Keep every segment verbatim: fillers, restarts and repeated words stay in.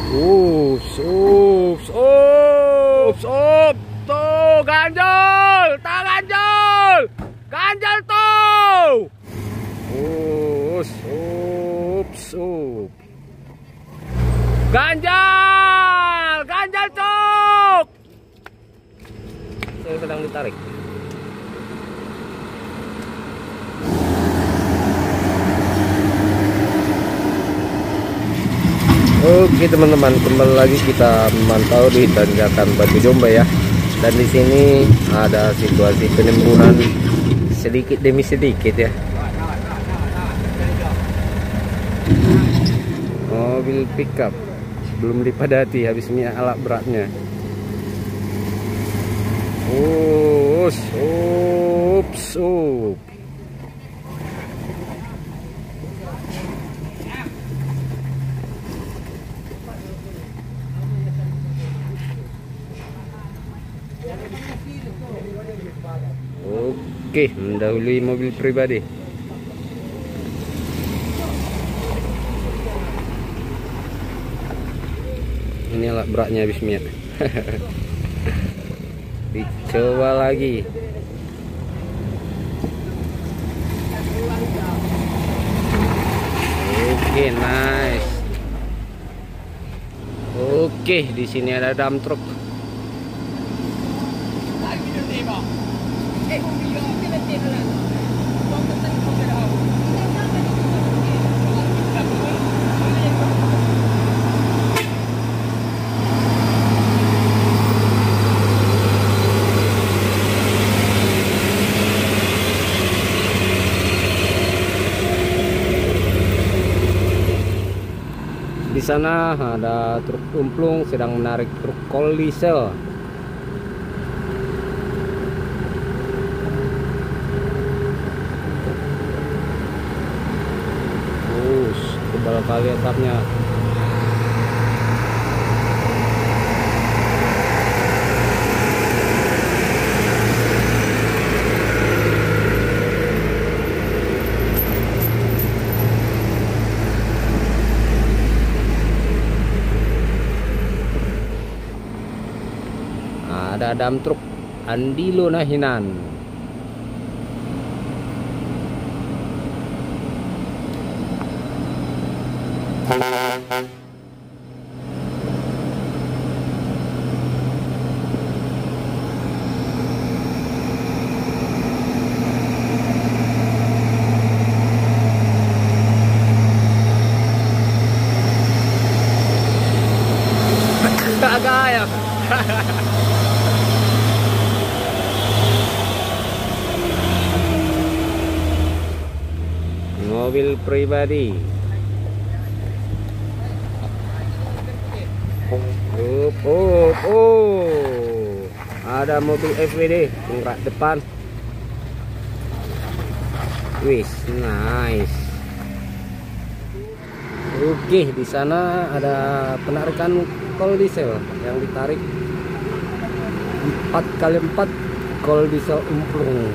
Ups, ups, ups, ups, tuh ganjol, tak ganjol, ganjol tuh. Ups, ups, ups, ganjal, ganjal cuk. Saya sedang ditarik. Oke teman-teman, kembali lagi kita memantau di tanjakan Batu Jomba ya. Dan di sini ada situasi penimbunan sedikit demi sedikit ya. Mobil pickup belum dipadati, habis minyak alat beratnya. Ups, ups, ups. Oke, mendahului mobil pribadi. Ini alat beratnya habis minyak. Dicoba lagi. Oke, nice. Oke, di sini ada dump truck. Di sana ada truk tumplung sedang menarik truk kol diesel. Us, tebal kali atapnya. Ada dump truk Andilo Nahinan. Tak gaya. Mobil pribadi. Oh, oh, oh. Ada mobil F W D penggerak depan. Wis, nice. Oke, di sana ada penarikan kol diesel yang ditarik empat kali empat kol diesel umplung.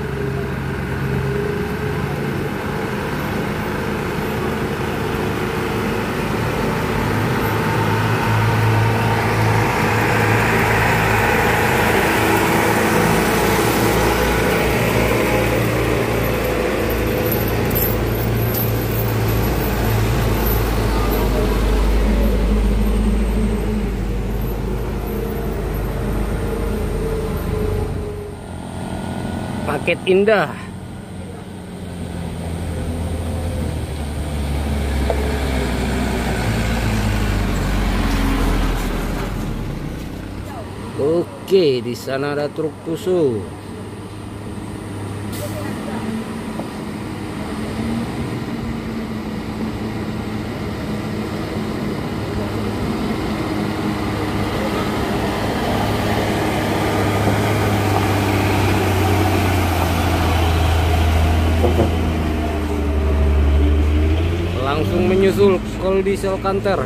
Paket indah. Oke, di sana ada truk pusu. Langsung menyusul kol diesel kanter.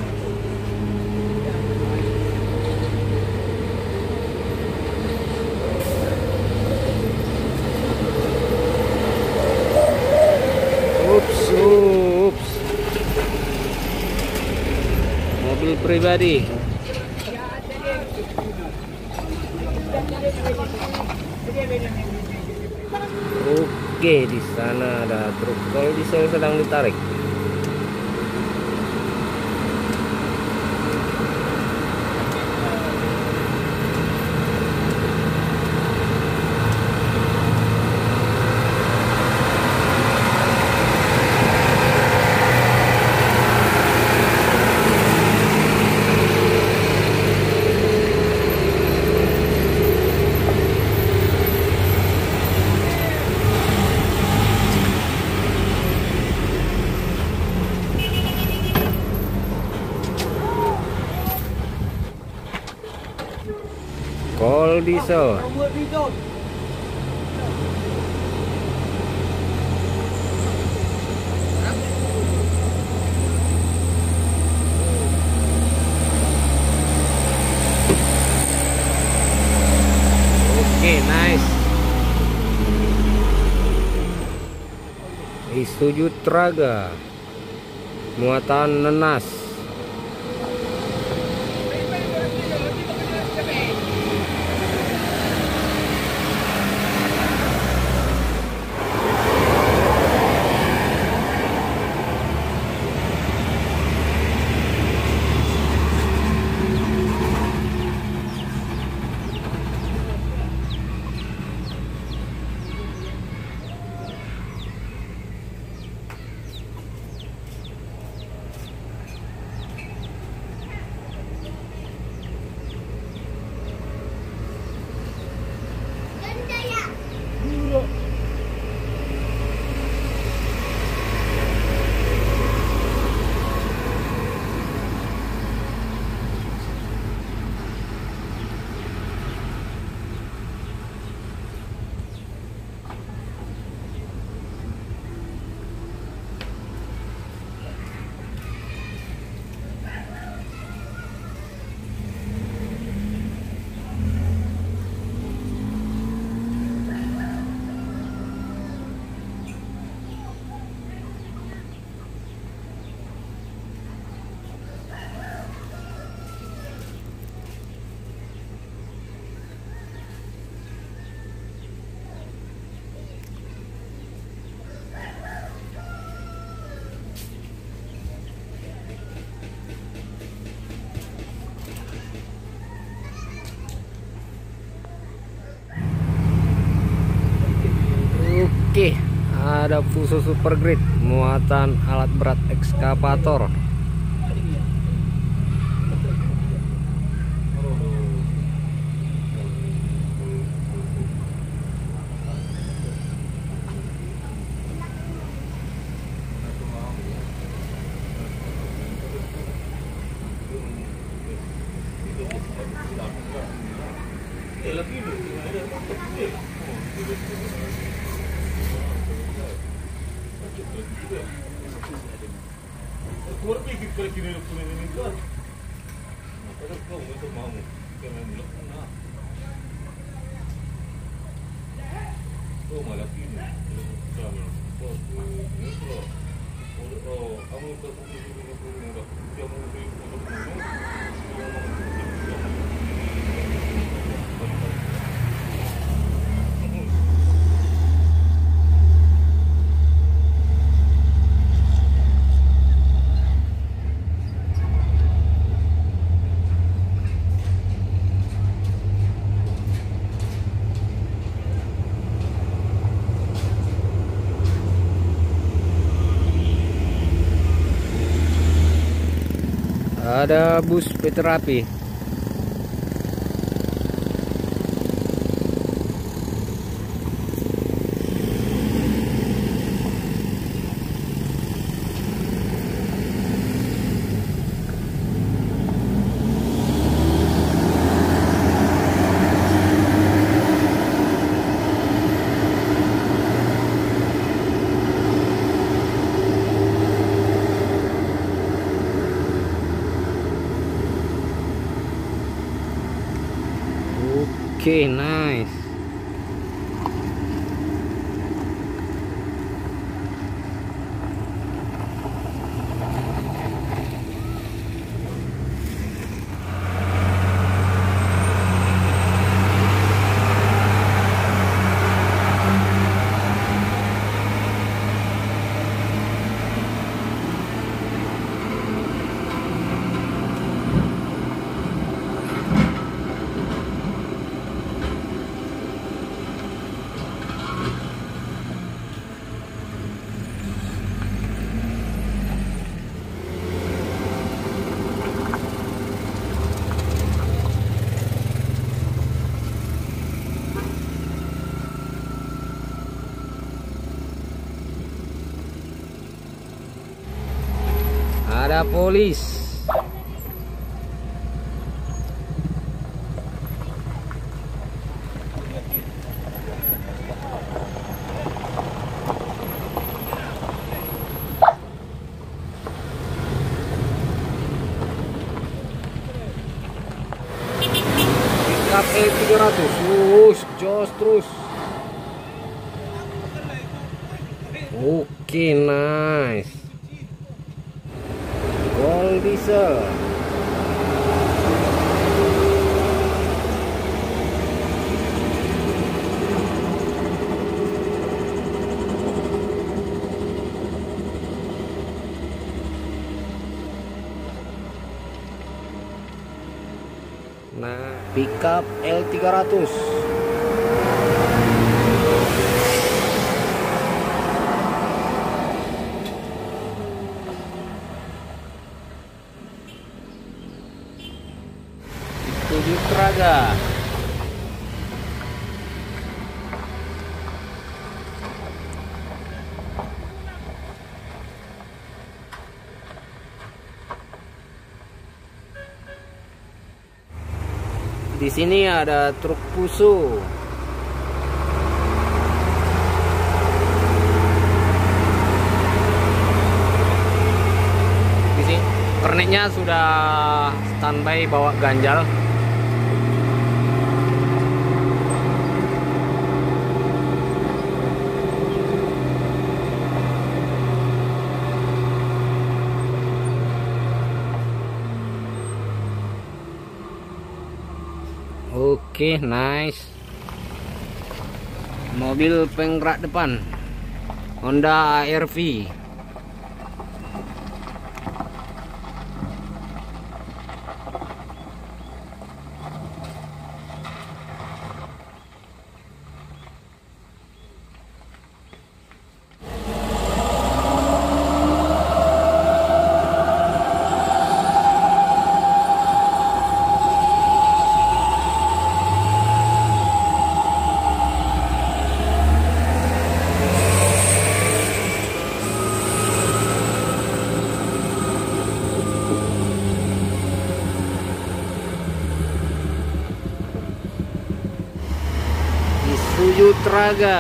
Ups, ups. mobil pribadi. Oke, di sana ada truk tol diesel sedang ditarik. Kol diesel. Oke, nice. Isuzu Traga muatan nenas. Oke, ada Fuso Super Grid muatan alat berat ekskavator. Ada bus terapi. Oke, nice. ada polis. Pickup E tiga ratus, terus jos terus. Oke, nice. Gold diesel. Nah, pickup L tiga ratus. Isuzu Traga. Di sini ada truk Fuso. Di sini kernetnya sudah standby bawa ganjal. Oke, nice. Mobil penggerak depan Honda A R V. Isuzu Traga.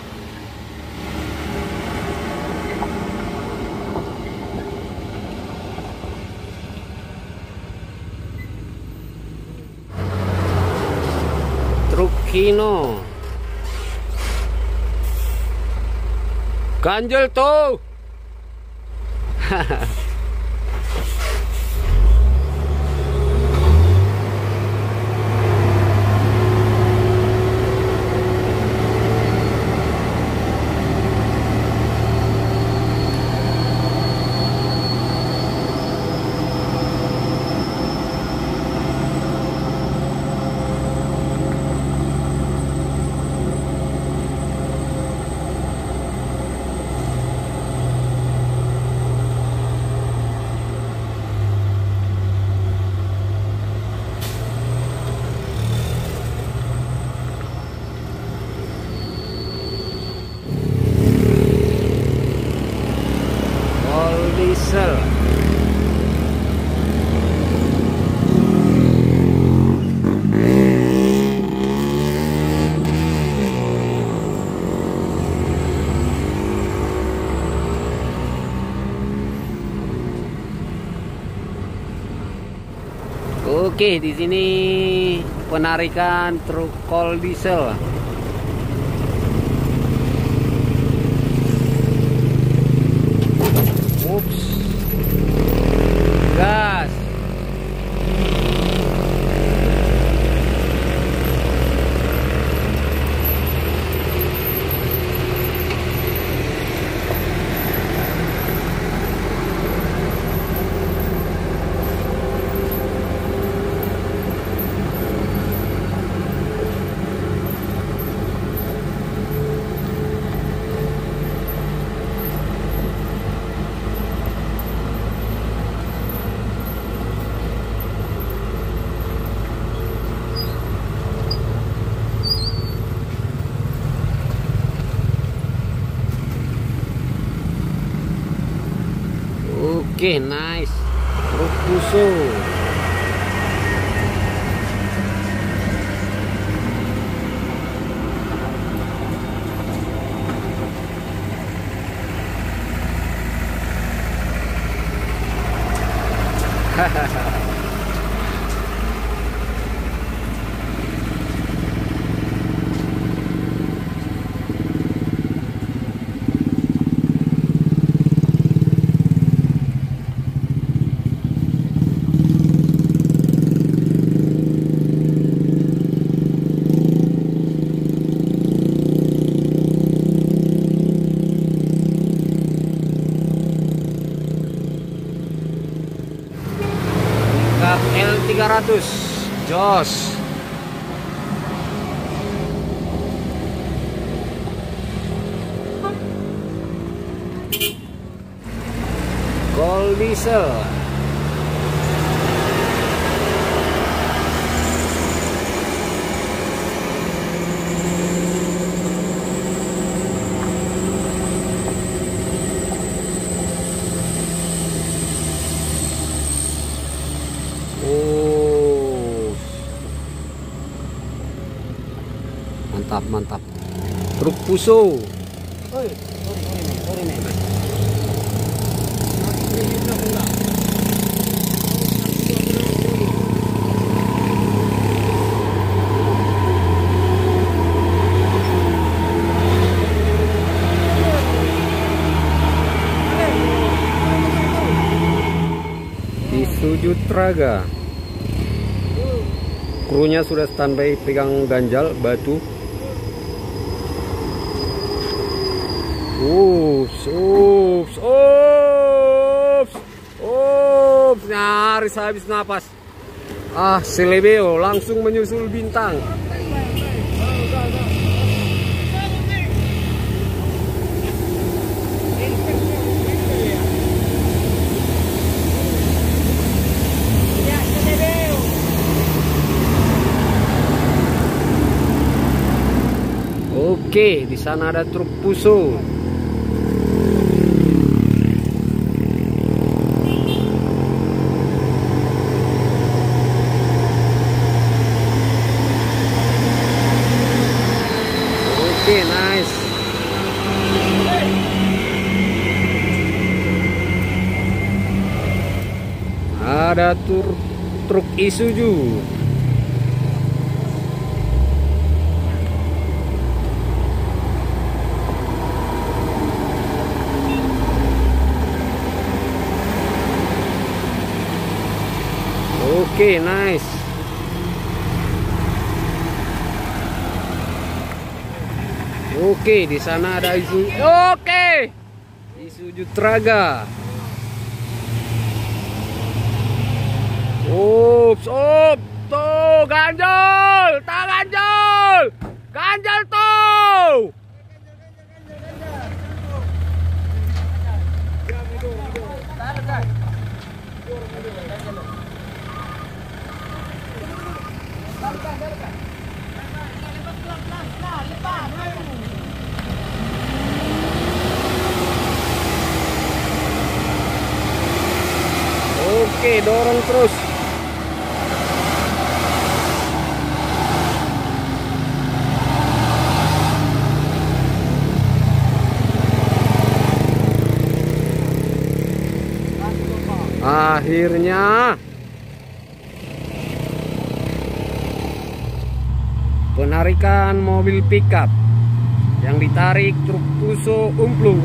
Truk Hino. Ganjel tuh. Diesel. Oke, di sini penarikan truk kol diesel. Ups. Gas. Oke, nice. Truk Fuso. Hahaha. L tiga ratus jos. Gold diesel. Oh, mantap mantap. Truk Fuso. Oi, Isuzu Traga. Krunya sudah standby pegang ganjal batu. Ups, ups, ups, ups, nyaris habis napas. Ah, Selebeo langsung menyusul bintang. Oke, di sana ada truk Fuso. Oke, nice. Ada truk truk Isuzu. Oke, nice. Oke, di sana ada Isuzu. Oke, Isuzu Traga. Ups, up, tuh ganjal, tak ganjal, ganjal tuh. Oke, dorong terus. Akhirnya penarikan mobil pickup yang ditarik truk Fuso umplung.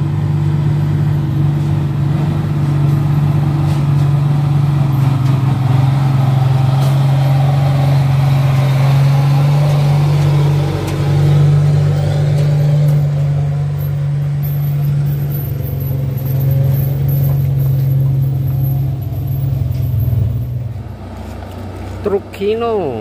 Truk Hino.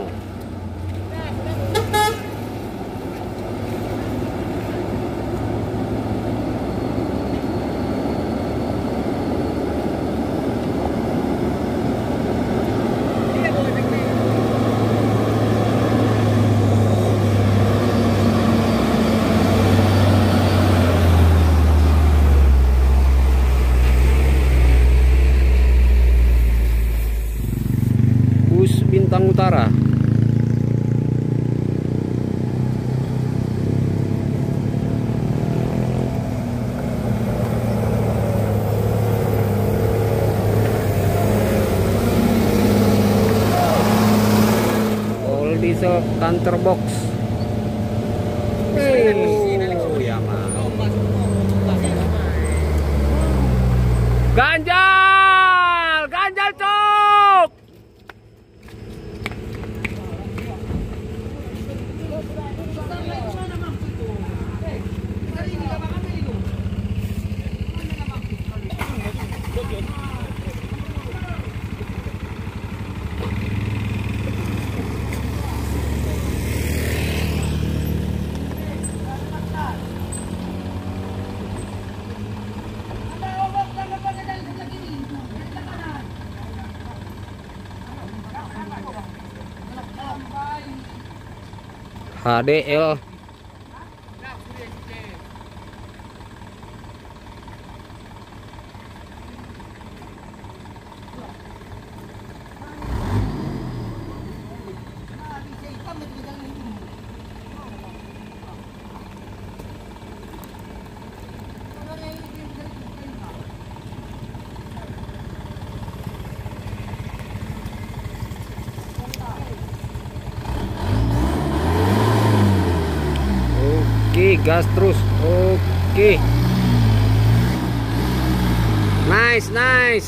Bintang Utara. All diesel counter box. Oh, ya mah. Ganjal, ganjal cok. H D L. Oke, gas terus. Oke. Nice, nice.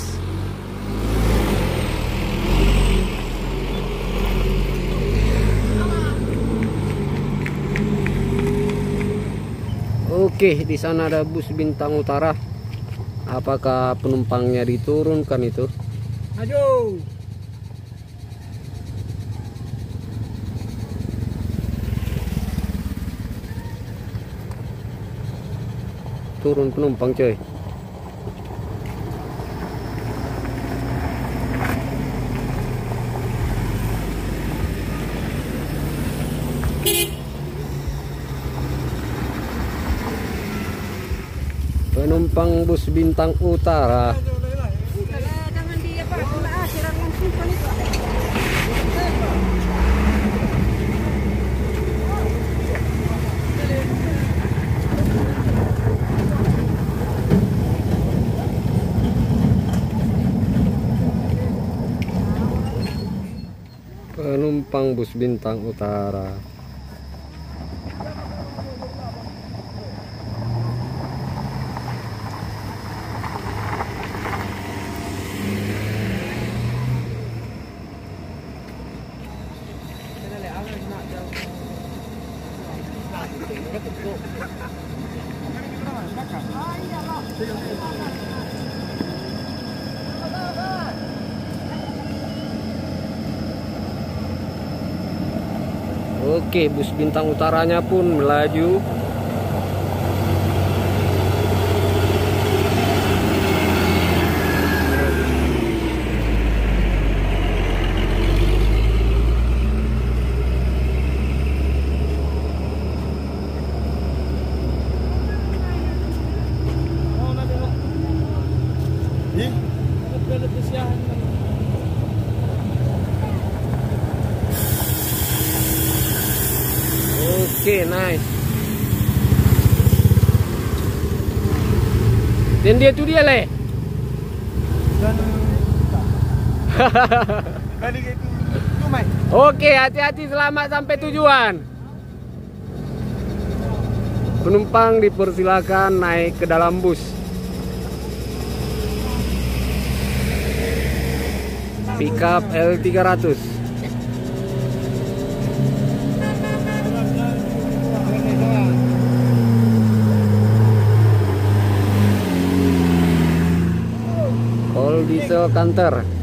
Oke, di sana ada bus Bintang Utara. Apakah penumpangnya diturunkan itu? Ayo. Turun penumpang coy. Penumpang bus Bintang Utara. Jangan di apa, akhiran langsung kan itu. Penumpang bus Bintang Utara. Oke, bus Bintang Utaranya pun melaju. Oke, nice. Dan dia tuh dia leh. Oke, hati-hati, selamat sampai tujuan. Penumpang dipersilakan naik ke dalam bus. Pickup L tiga ratus. All diesel counter.